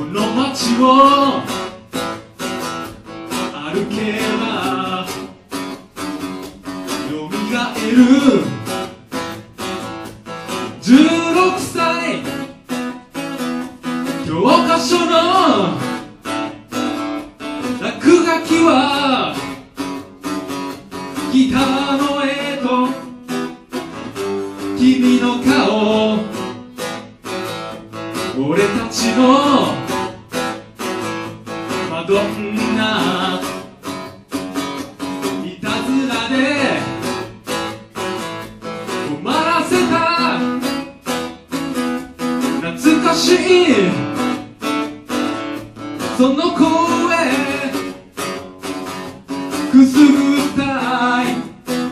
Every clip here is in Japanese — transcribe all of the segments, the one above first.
の街を歩けばよみがえる16歳教科書の落書きはギターの絵と君の顔、俺たちのマドンナ、いたずらで困らせた懐かしいその声くすぐったい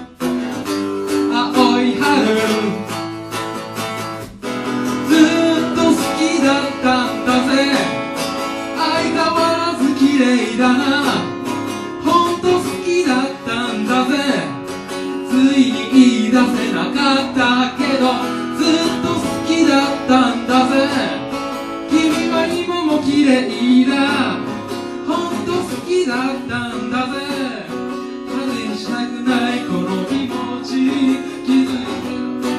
青い春、ずっと好きだったんだぜ、相変わらず綺麗だな、ほんと好きだったんだぜ、ついに言い出せなかったけどずっと好きだったんだぜ、君は今も綺麗だ、ほんと好きだったんだぜ、風にしたくないこの気持ち気づいて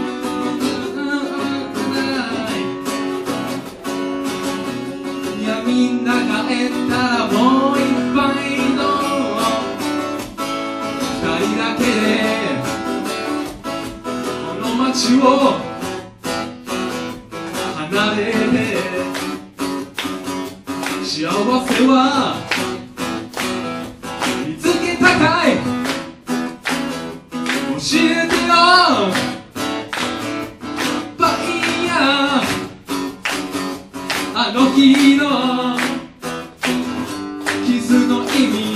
いやみんな帰ったらもう一杯の二人だけでこの街を離れて幸せは見つけたかい、教えてよバイヤー、あの日のキスの意味、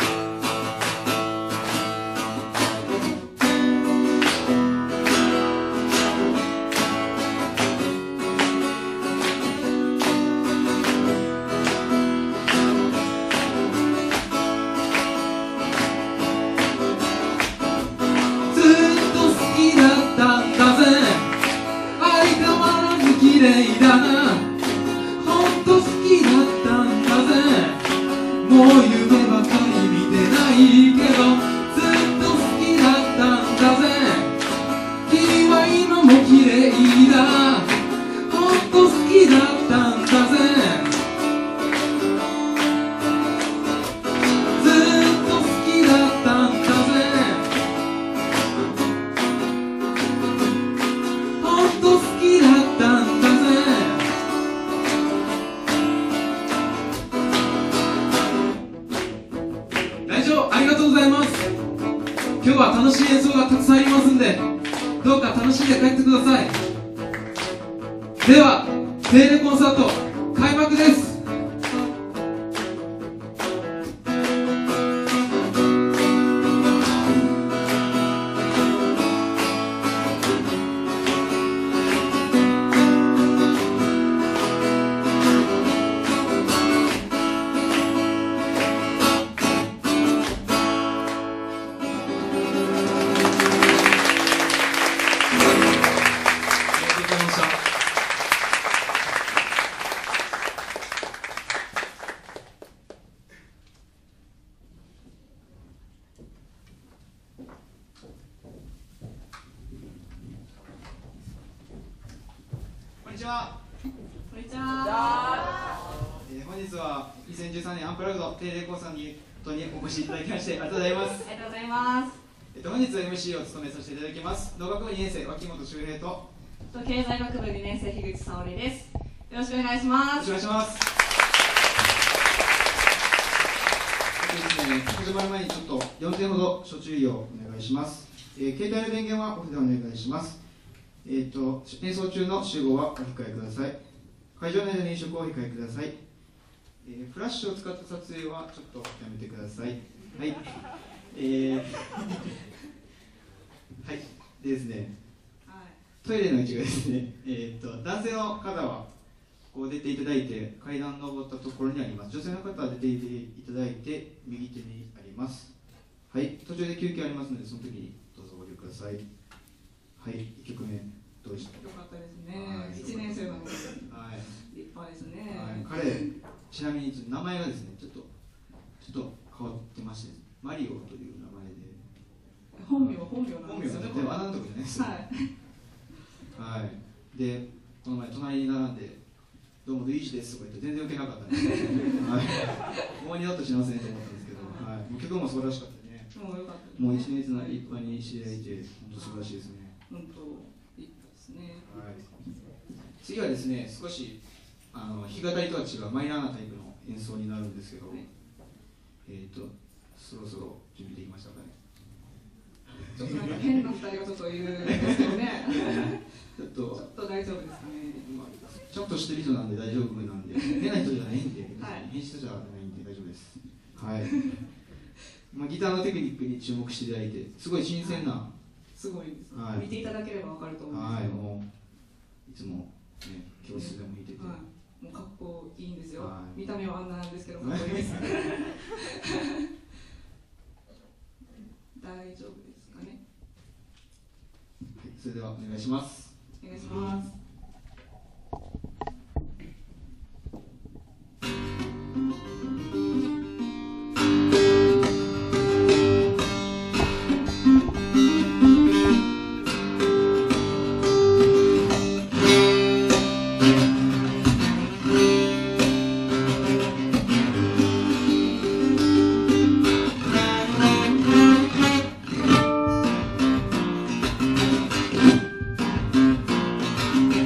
綺麗だな、ほんと好きだったんだぜ、もう夢ばかり見てないけどずっと好きだったんだぜ、君は今も綺麗だ、ほんと好きだったんだぜ、ずっと好きだったんだぜ、ほんと好きだったんだぜ。ありがとうございます。今日は楽しい演奏がたくさんありますんで、どうか楽しんで帰ってください。では定例コンサート開幕です。 こんにちは。 こんにちは。 本日は2013年アンプラグド定例コンサートにお越しいただきましてありがとうございます。 ありがとうございます。 本日は MC を務めさせていただきます農学部2年生脇本周平と経済学部2年生樋口沙織です。よろしくお願いします。 よろしくお願いします。始まる前にちょっと4点ほど諸注意をお願いします。携帯の電源はオフでお願いします。演奏中の集合はお控えください。会場内での飲食をお控えください。フラッシュを使った撮影はちょっとやめてください。はい。はい。でですね、トイレの位置がですね、男性の方はこう出ていただいて階段登ったところにあります。女性の方は出ていただいて右手にあります。はい。途中で休憩ありますのでその時にどうぞご利用ください。はい、1曲目どうでしたか。 よかったですね。1年生なので、はい、立派ですね。 はい、彼ちなみに名前がですねちょっと変わってまして、マリオという名前で。 本名なんですよね。 でもあなたことじゃないですよ。はい。はい。でこの前隣に並んで「どうもルイージです」とか言って全然受けなかったんですけど、はい、もう二度としませんと思ったんですけど、はい、もう曲も素晴らしかったね。もう一年立派に知り合えて本当素晴らしいですね。 本当いいですね。 はい。次はですね少し弾き語りとは違うマイナーなタイプの演奏になるんですけど、はい、そろそろ準備できましたかね。 ちょっとなんか変な2人がちょっといるんですけどね。 ちょっと大丈夫ですかね。 ちょっとしてる人なんで大丈夫なんで、変な人じゃないんで、変質じゃないんで大丈夫です。はい。ギターのテクニックに注目していただいて、すごい新鮮な。 すごいです。見ていただければわかると思うんですけど。 もういつもね教室でも弾いてて、もうかっこいいんですよ。見た目はあんななんですけどかっこいいです。大丈夫ですかね。 はい、それではお願いします。 お願いします。 はい。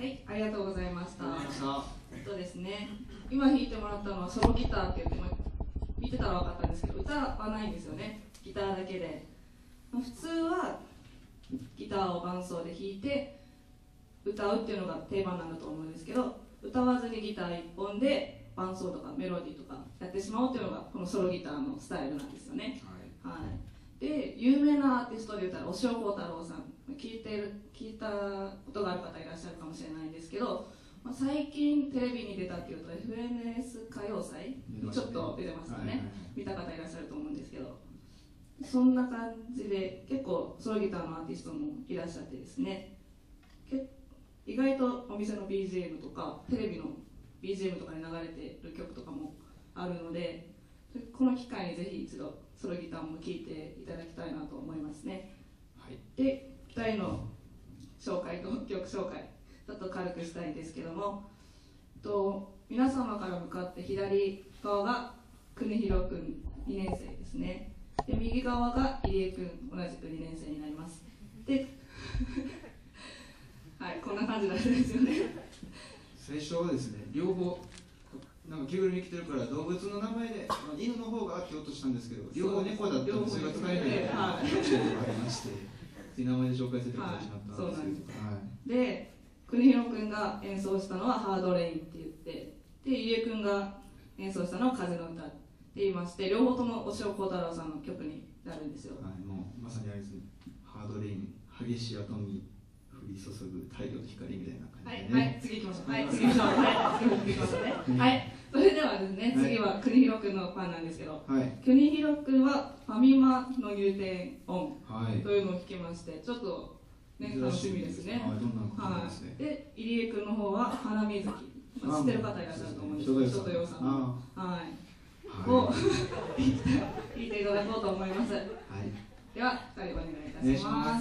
はい、ありがとうございました。 さですね、今弾いてもらったのはソロギターって言って、見てたら分かったんですけど、歌はないんですよね、ギターだけで。普通はギターを伴奏で弾いて歌うっていうのが定番なんだと思うんですけど、歌わずにギター1本で伴奏とかメロディーとかやってしまおうっていうのがこのソロギターのスタイルなんですよね。はい、で有名なアーティストで言ったら押尾コータローさん、聞いたことがある方いらっしゃるかもしれないんですけど、最近テレビに出たっていうと FNS 歌謡祭にちょっと出てますよね、見た方いらっしゃると思うんですけど、そんな感じで結構ソロギターのアーティストもいらっしゃってですね、意外とお店の BGM とかテレビの BGM とかに流れてる曲とかもあるので、この機会にぜひ一度ソロギターも聴いていただきたいなと思いますね。はい、で2人の紹介と曲紹介ちょっと軽くしたいんですけども、皆様から向かって左側が国広くん2年生ですね。で右側が入江くん、同じく2年生になります。ではい、こんな感じなんですよね。 最初はですね、両方なんか着ぐるみ着てるから動物の名前で、犬の方がって言おうとしたんですけど、両方猫だったんでそれが使えないで、はい、とかありまして、っていう名前で紹介させていただいてしまったんですけど、はい、で国広くんが演奏したのはハードレインって言って、で入江くんが演奏したのは風の歌って言いまして、両方とも押尾コータローさんの曲になるんですよ。 はい、もうまさにあれですね、ハードレイン、激しい跡に降り注ぐ太陽の光みたいな感じで、ね、 はい、はい、次行きましょう。はい、次行きましょう。はい、次行きましょうね。はい、それではですね、次は国広くんのファンなんですけど、はい、国広くんはファミマの入店音というのを聞きまして、ちょっとね、楽しみですね。はい、で入江くんの方は花水木、知ってる方いらっしゃると思うんですけど、人とようさんの、はい、を聞いていただこうと思います。はい、では2人お願いいたします。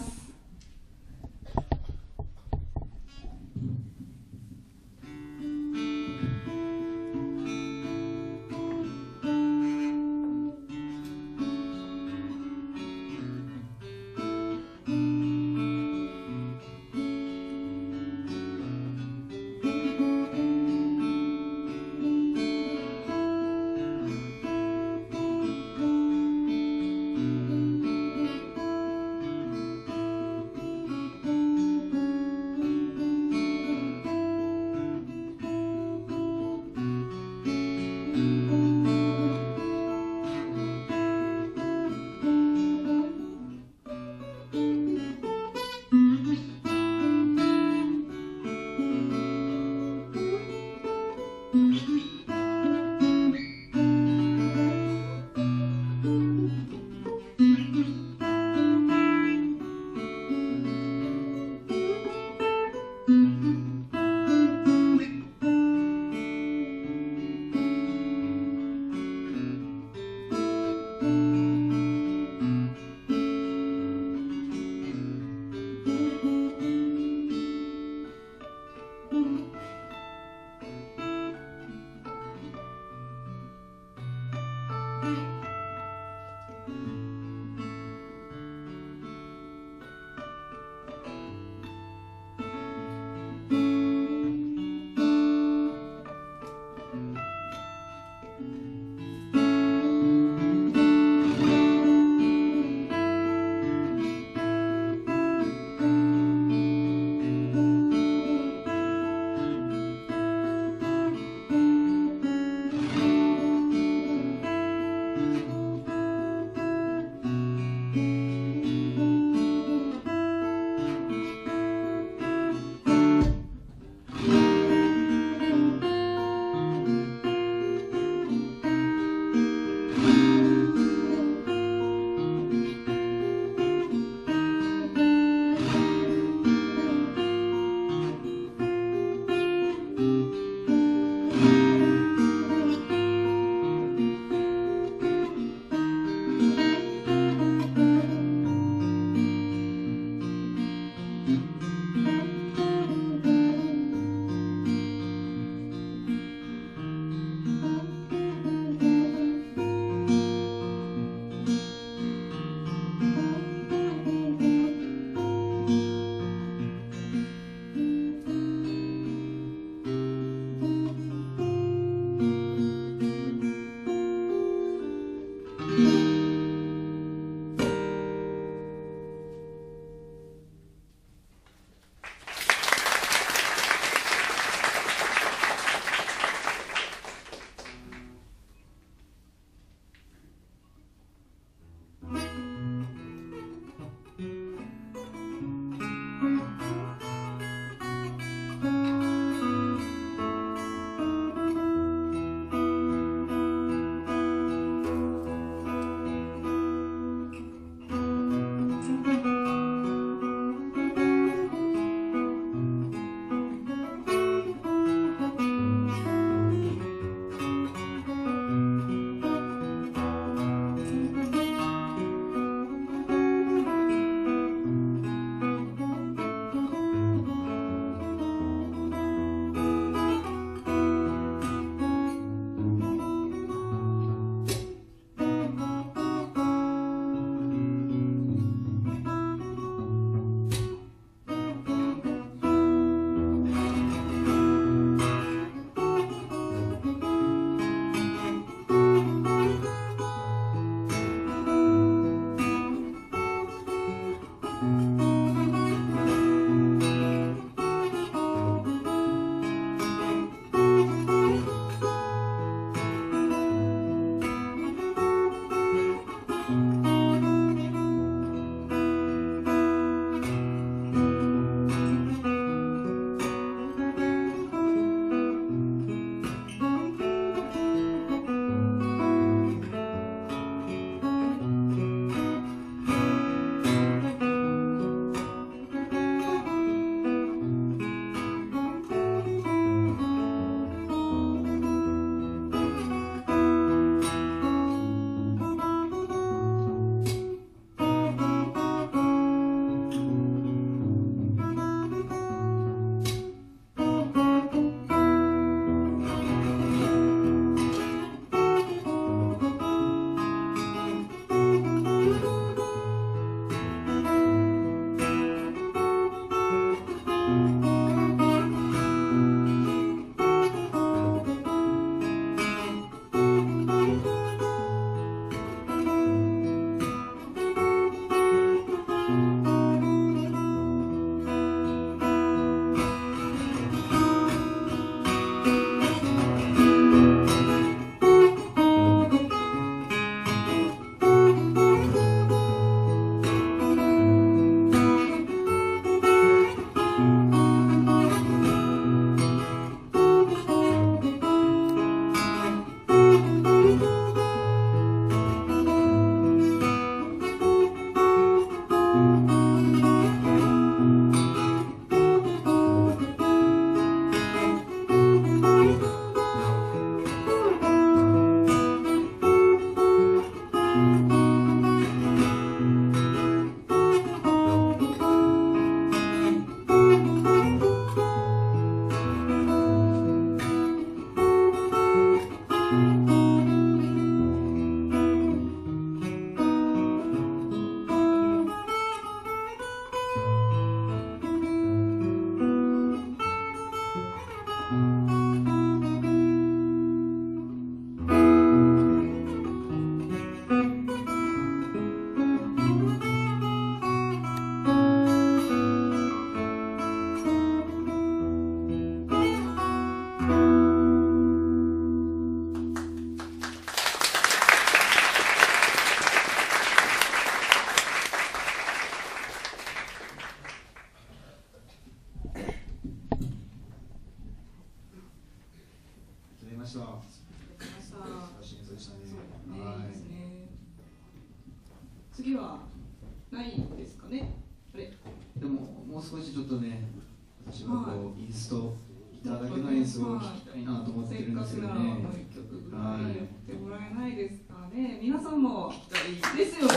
した。 素晴らしい演奏でしたね。 いいですね。次はないですかね。あれ。 でももう少しちょっとね、私はこうインストギターだけの演奏を聴きたいなと思ってるんですけどね。 もう一曲ぐらいやってもらえないですかね。皆さんも聴きたいですよね。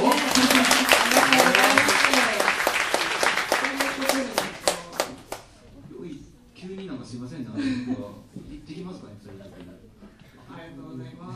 急になんかすいませんね。行ってきますかね、それだけ。 ありがとうございます。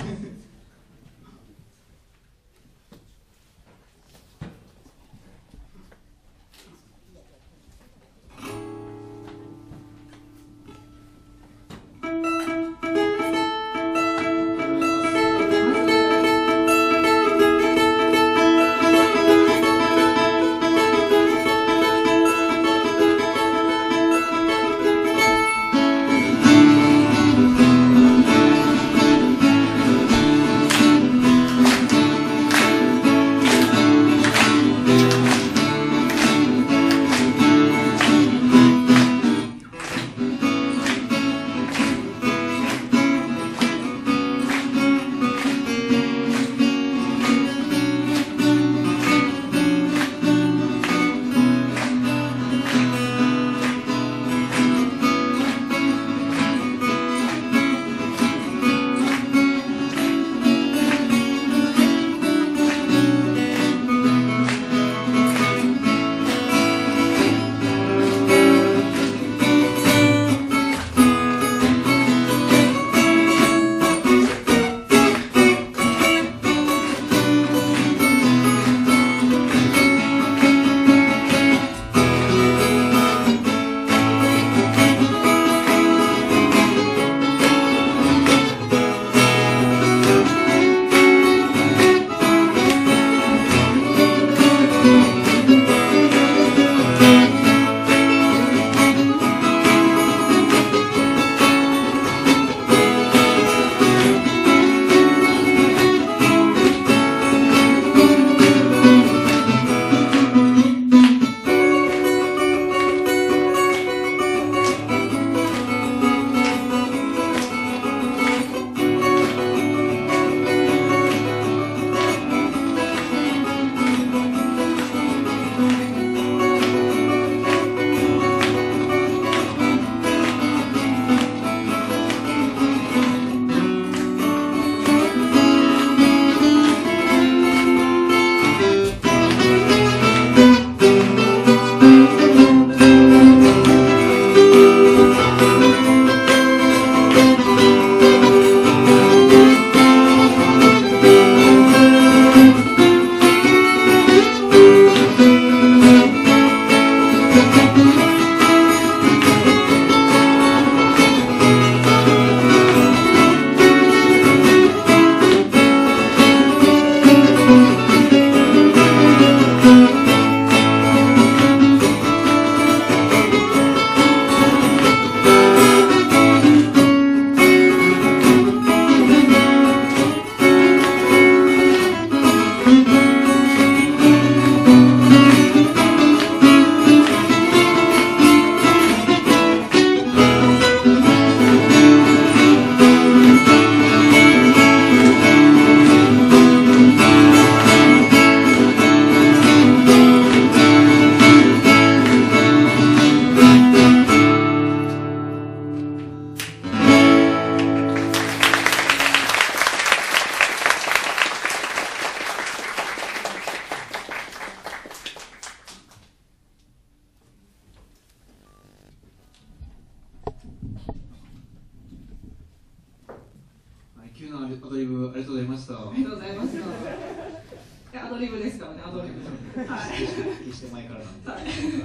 急なアドリブありがとうございました。 ありがとうございました。アドリブですからね、アドリブ。はい。 決して前からなんで。 はい。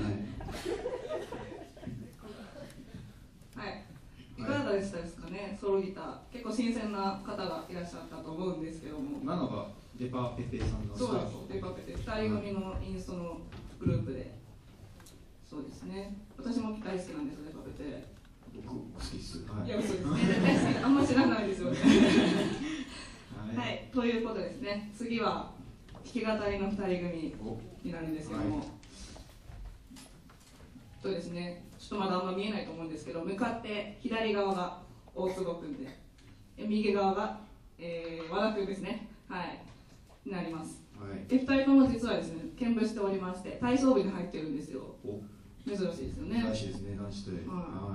はい。いかがでしたですかね、ソロギター。結構新鮮な方がいらっしゃったと思うんですけども。 今のがデパペペさんのスタート。 そうです。デパペペ。2人組のインストのグループで。そうですね。私も大好きなんです、デパペペ。 僕好きです。 いや、嘘ですね。大好き。あんま知らないですよね。はい、ということですね。次は弾き語りの2人組になるんですけども、はい、そうですね。ちょっとまだあんま見えないと思うんですけど、向かって左側が大坪くんで、 右側が、和田君ですね、はい、になります。 はい、 で2人とも実はですね、兼部しておりまして、体操部に入ってるんですよ。珍しいですよね。 珍しいですね、男子と。はい。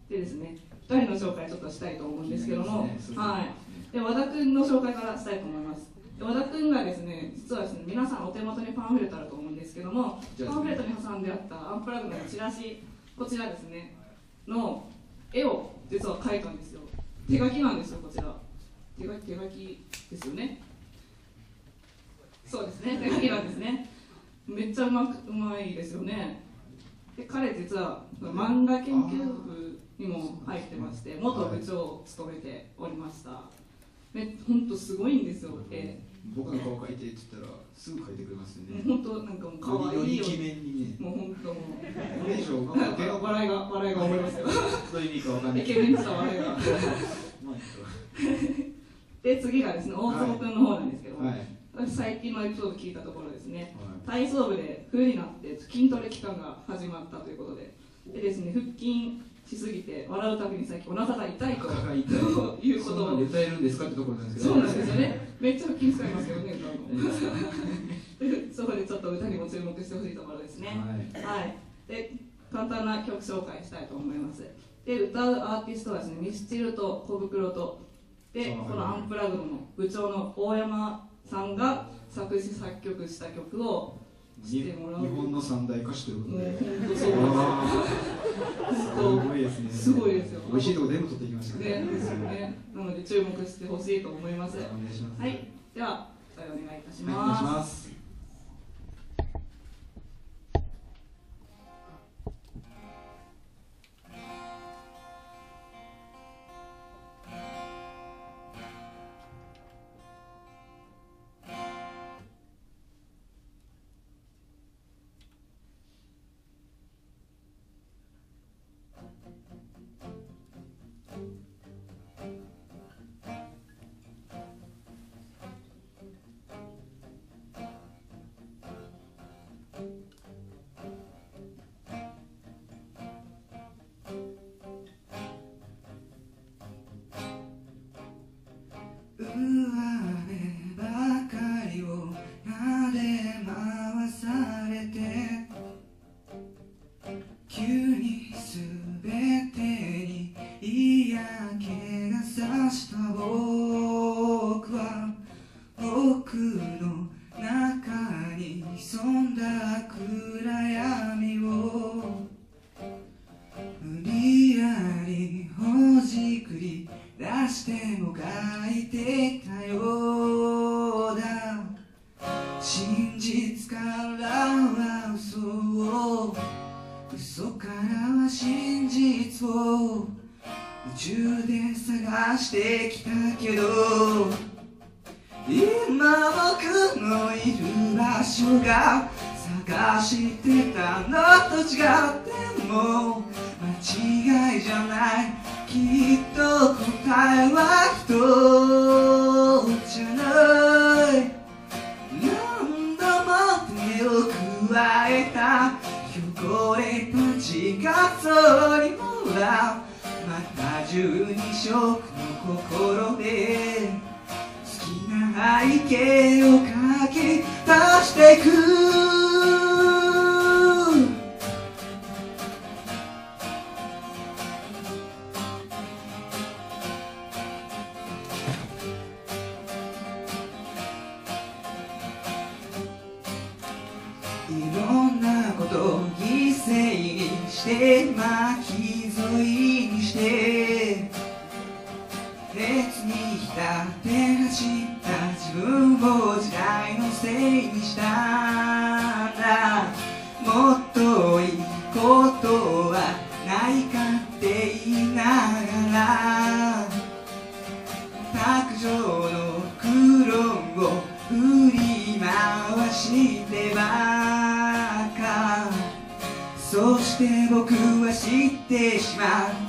でですね、2人の紹介ちょっとしたいと思うんですけども、はい。で、和田君の紹介からしたいと思います。和田君がですね、実はですね、皆さんお手元にパンフレットあると思うんですけども、パンフレットに挟んであったアンプラグのチラシ、こちらですね、の絵を実は描いたんですよ。手書きなんですよ、こちら。手書きですよね。そうですね、手書きなんですね。めっちゃうまいですよね。で、彼実は漫画研究部にも入ってまして、元部長を務めておりました。本当すごいんですよ。 僕の顔描いてって言ったらすぐ描いてくれますよね。 本当なんかもう可愛いよ。 イケメンにね。 もう本当もう。 これ以上笑いが思いますよ。 どういう意味かわかんない。 イケメンした笑いが。で次がですね、大坪君の方なんですけども、私最近のエピソード聞いたところですね、体操部で冬になって筋トレ期間が始まったということで、ですね、腹筋しすぎて笑うたびに最近お腹が痛いということを歌えるんですかってところなんですけど、 そうなんですよね。めっちゃ腹筋使いますけどね、歌うの。そこでちょっと歌にも注目してほしいところですね。はい。で、簡単な曲紹介したいと思います。で、歌うアーティストはですね、ミスチルと小袋と、で、このアンプラグドの部長の大山さんが作詞作曲した曲をしてもらう。 日本の三大歌手ということで。 本当そう。 すごいですね。 すごいですよ。 美味しいとこ全部取っていきましたね。 ですよね。なので注目してほしいと思います。 お願いします。 はい。では、お願いいたします。 お願いします。 そして僕は知ってしまった。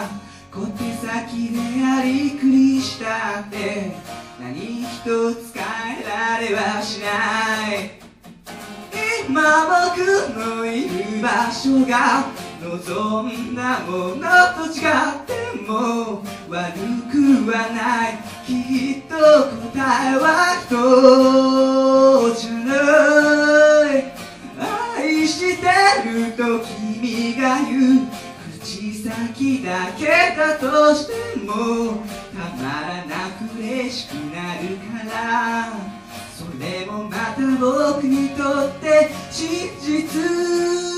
小手先でやりくりしたって何一つ変えられはしない。今僕のいる場所が望んだものと違っても悪くはない。きっと答えは一つじゃない。愛してると君が言う口先だけだとしてもたまらなく嬉しくなるから、それもまた僕にとって真実。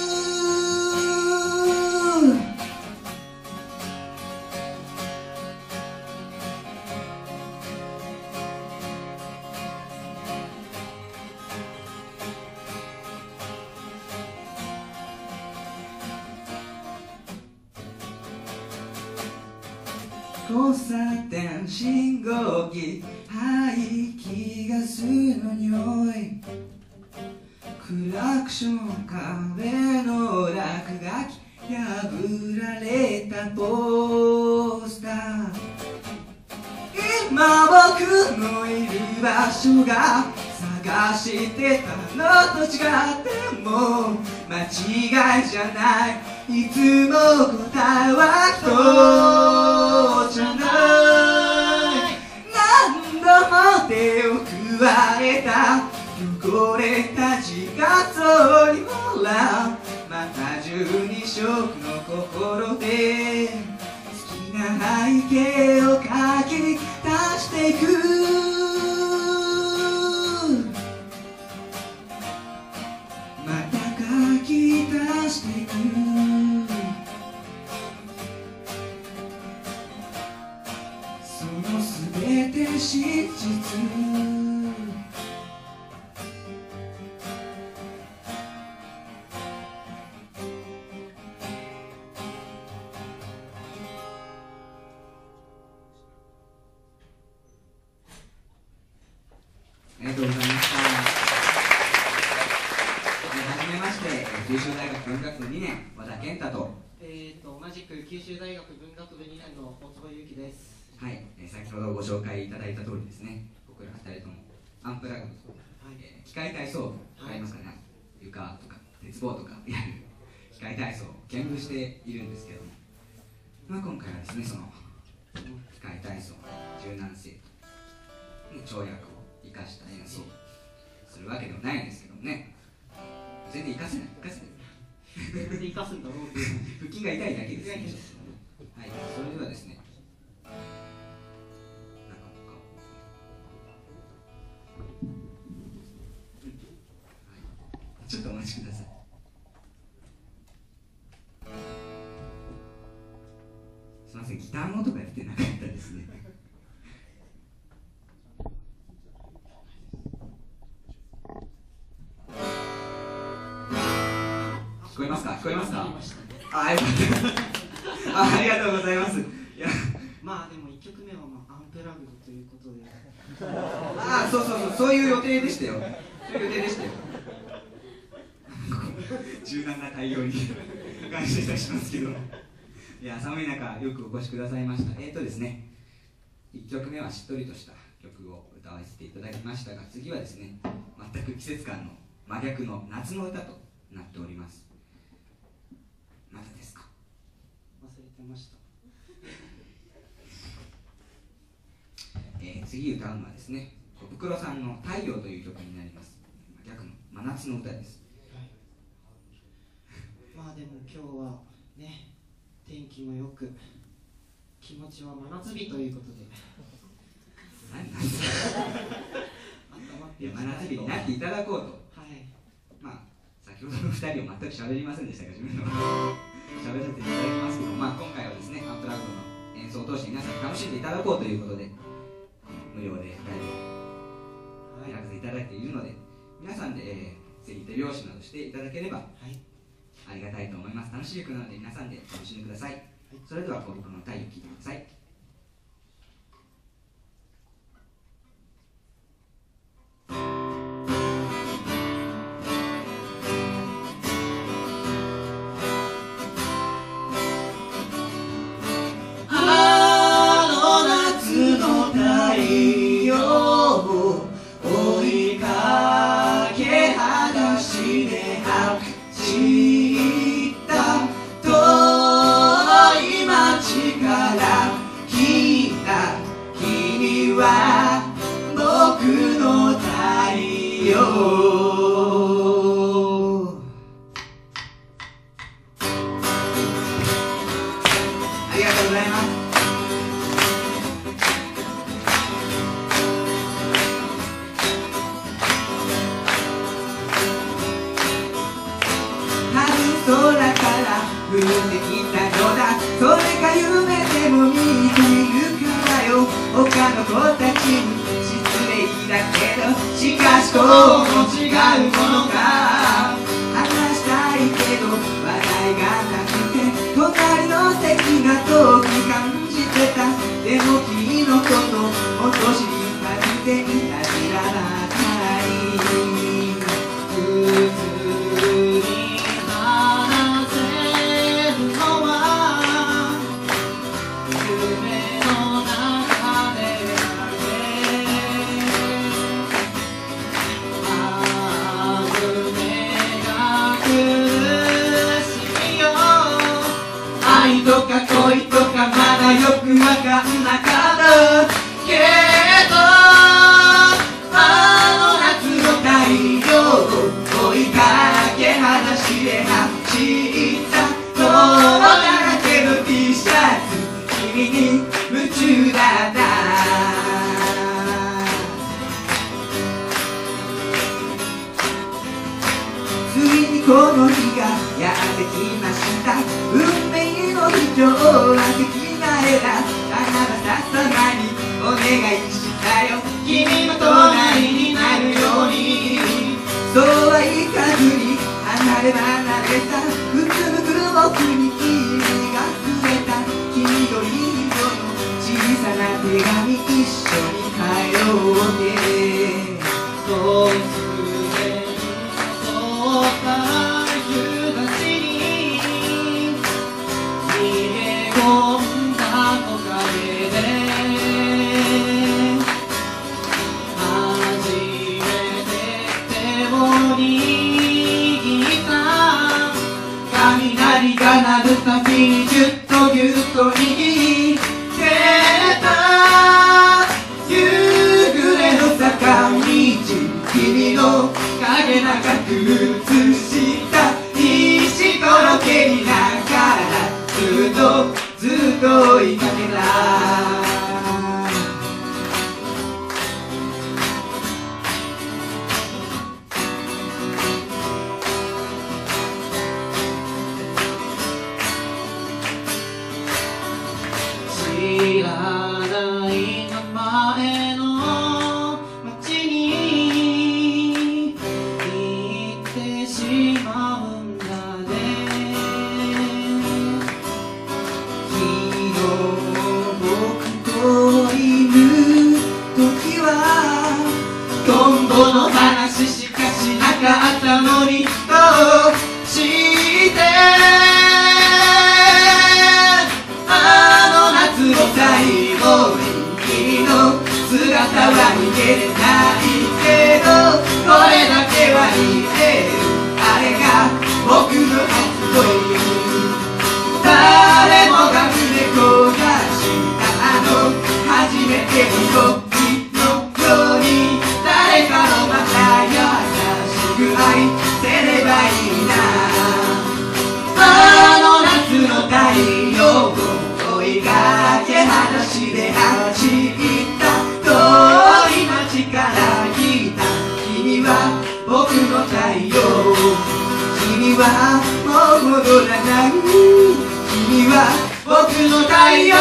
交差点信号機排気ガスの匂い、クラクション壁の落書き破られたポスター、今僕のいる場所が探してたのと違っても間違いじゃない。いつも答えは一つじゃない。何度も手を加えた汚れた自画像にほらまた12色の心で好きな背景を描き出していく。また書き出していく。そのすべて真実。ありがとうございました。はじめまして、九州大学文学部2年和田健太と同じく九州大学文学部2年の大坪祐樹です。 はい、先ほどご紹介いただいた通りですね、僕ら2人ともアンプラグと、機械体操ありますかね、床とか鉄棒とかやる機械体操を見学しているんですけども、まあ、今回はですね、その機械体操の柔軟性と跳躍を生かした演奏をするわけでもないんですけどもね、全然生かせない、 全然生かすんだろうって腹筋が痛いだけですね。はい、それではですね、ちょっとお待ちください。すみません、ギターの音が出てなかったですね。聞こえますか？聞こえますか？あ、よかった。ありがとうございます。いや、 まあでも1曲目はアンプラグドということで。 そういう予定でしたよ。そういう予定でしたよ。柔軟な対応に感謝いたしますけど、いや、寒い中よくお越しくださいました。ですね、1曲目はしっとりとした曲を歌わせていただきましたが、次はですね、全く季節感の真逆の夏の歌となっております。まだですか？ 忘れてました。 次歌うのはですね、小袋さんの太陽という曲になります。真逆の真夏の歌です。 まあでも今日はね、天気もよく気持ちは真夏日ということで何なんですか？いや、真夏日になっていただこうと。 はい、 まあ先ほどの2人を全く喋りませんでしたが、自分の喋らせていただきますけど、まあ、今回はですね、アンプラグドの演奏を通して皆さんに楽しんでいただこうということで、無料でライブを開かせていただいているので、皆さんで、ぜひ手拍子などしていただければ、ありがたいと思います。楽しい曲なので皆さんで楽しんでください。それでは、小袋の太陽を聴いてください。近ざいます。空から降ってきたのだ、それが夢でも見ているからよ。他の子たちに失礼だけど、しかしこうも違うものか。話したいけど話題がなくて、隣の席が遠く感じてた。でも君のこともっと知りたくていたじらなかい。普通に話せるのは夢の中でだけ。胸が苦しいよ。愛とか恋とかまだよくわかんなかったけど、あの夏の太陽を追いかけ裸足で走った泥だらけの T シャツ、君に夢中だった。ついにこの日がやってきました。運命の人は席替えだ。あなた様にお願いしたよ。君の隣になるように。そうはいかずに離れ離れた。うつむく僕に君がくれた黄緑色の小さな手紙、一緒に帰ろうって。そうすれそうか夕立に逃げ込んだ木陰で、初めて手を握った雷が鳴るたびにぎゅっとぎゅっと握りてた。夕暮れの坂道、君の影長く映した石ころけにながらずっと追いかけた。知らない名前の街に行ってしまうんだね。昨日僕といる時はトンボの話しかしなかったのに、どうして最後に君の姿は逃げれないけど、これだけは言える。あれが僕の初恋。誰もが船こがした初めての時のように、誰かのまた優しく愛せればいいな。あの夏の太陽を追いかけ裸足で走った遠い街から来た。君は僕の太陽。君はもう戻らない。君は僕の太陽。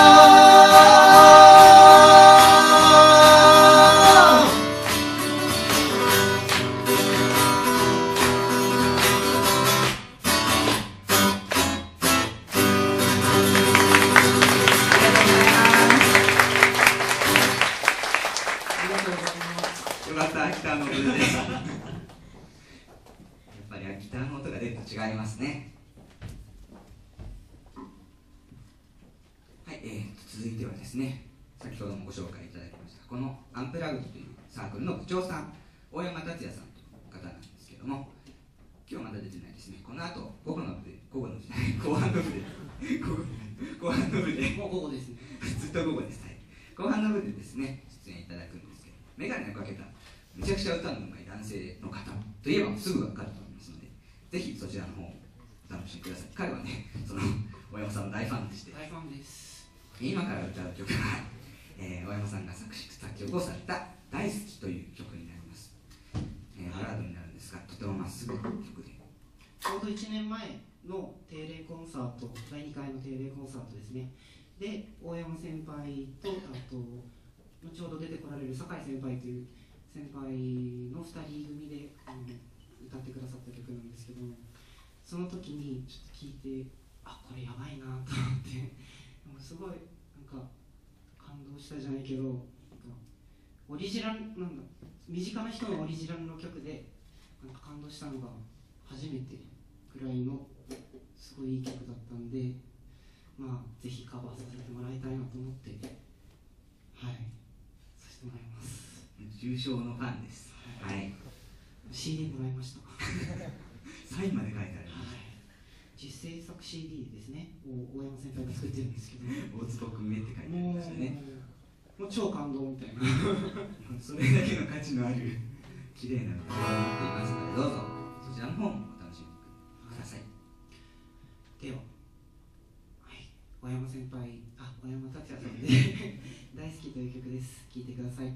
よかった、ギターの音でやっぱりギターの音が出ると違いますね。はい、続いてはですね、先ほどもご紹介いただきましたこのアンプラグドというサークルの部長さん、大山達也さんという方なんですけども、今日まだ出てないですね。この後後半の部でもう午後ですね。ずっと午後です。はい、後半の部でですね出演いただくんですけど、メガネをかけためちゃくちゃ歌のうまい男性の方といえばすぐ分かると思いますので、ぜひそちらの方をお楽しみください。彼はね、 大山さんの大ファンでして、 大ファンです。 今から歌う曲は、大山さんが作詞作曲をされた「大好き」という曲になります。バラードになるんですが、とてもまっすぐな曲で、 ちょうど1年前の定例コンサート、第2回の定例コンサートですね。で、大山先輩と、あと後ほど出てこられる酒井先輩という先輩の2人組で歌ってくださった曲なんですけども、その時にちょっと聴いて、あ、これやばいなと思って、でもすごいなんか感動したじゃないけど、なんかオリジナルなんだ、身近な人のオリジナルの曲でなんか感動したのが初めてぐらいのすごいいい曲だったんで、まあぜひカバーさせてもらいたいなと思って、はい、させてもらいます。 重症のファンです。はい、 CD もらいました。 サインまで書いてあります。 実制作 CD ですね、大山先輩が作ってるんですけど、 大坪君へって書いてありましたね。 もう超感動みたいな。 それだけの価値のある綺麗な歌を持っていますので、どうぞそちらの方もお楽しみください。 では、はい、大山先輩、大山達也さんで大好きという曲です。聴いてください。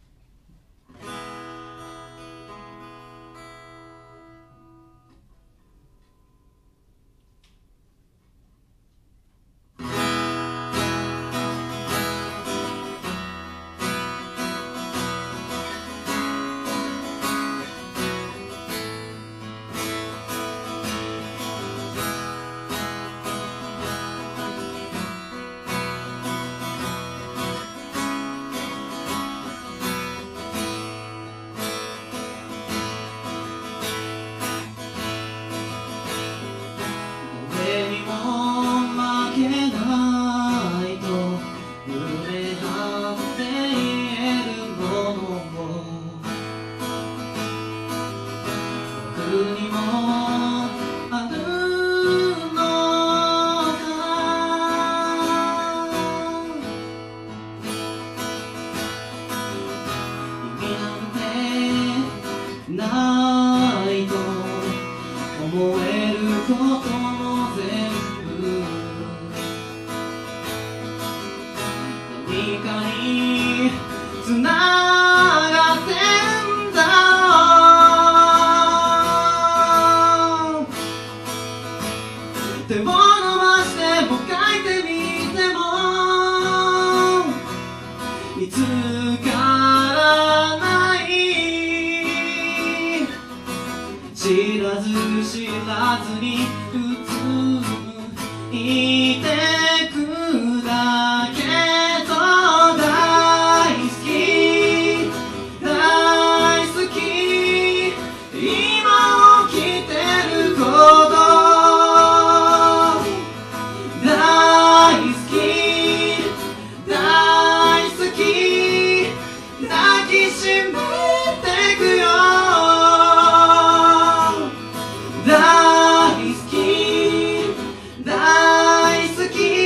ないと思えることも全部何かにつながってんだろう。手を伸ばしても書いてみても見つからない、知らず知らずに普通いてくだけど大好き大好き今起きてること大好き大好き抱きしめてくよ大好き大好き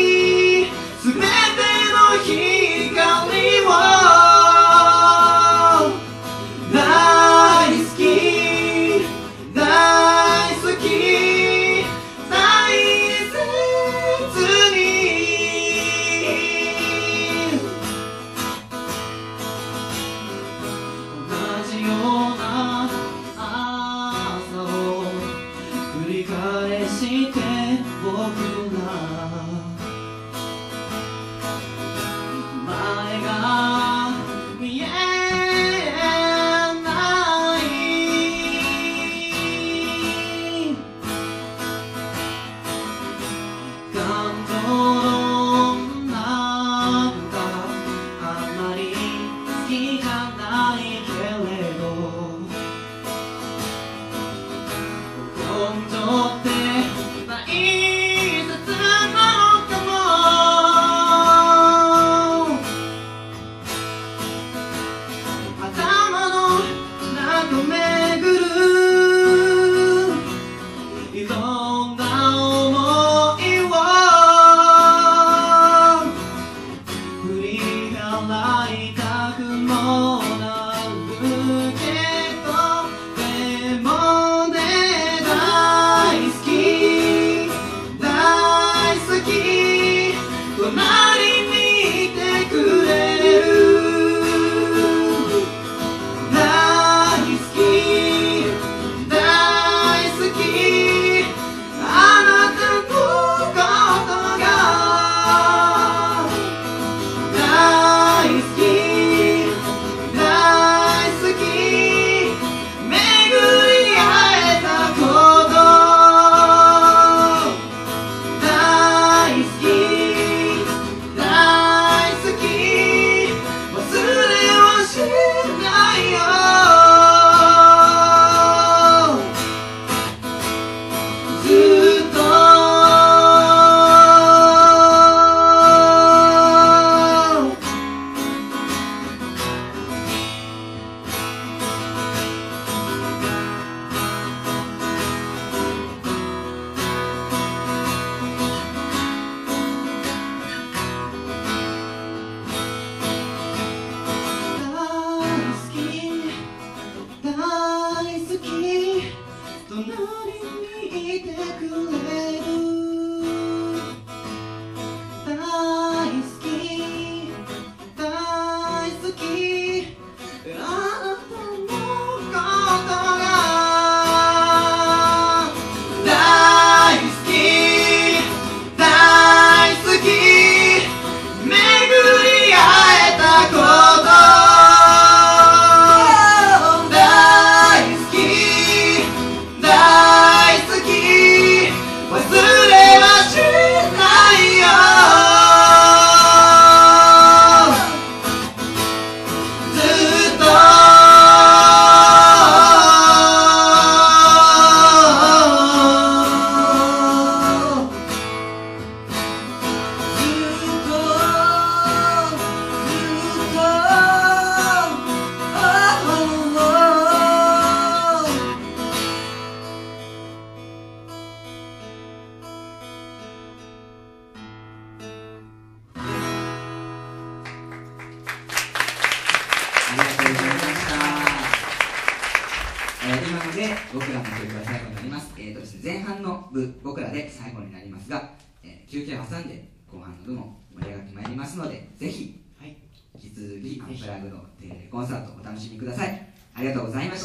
僕らの曲が最後になります。ですね、前半の部僕らで最後になりますが、休憩を挟んで後半の部も盛り上がってまいりますので、ぜひ、引き続きアンプラグの定例コンサートお楽しみください。ありがとうございました。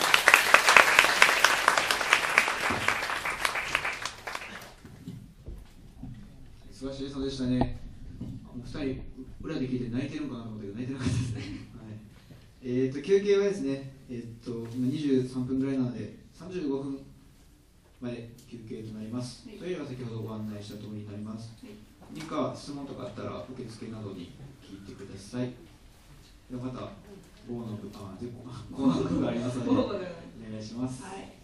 素晴らしい演奏でしたね。2人裏で聞いて泣いてるのかなと思ったけど泣いてなかったですね。はい、休憩はですね、23分ぐらいなので35分まで休憩となります。トイレは先ほどご案内した通りになります。何か質問とかあったら受付などに聞いてください。ではまた午後の部がありますのでお願いします。 はい。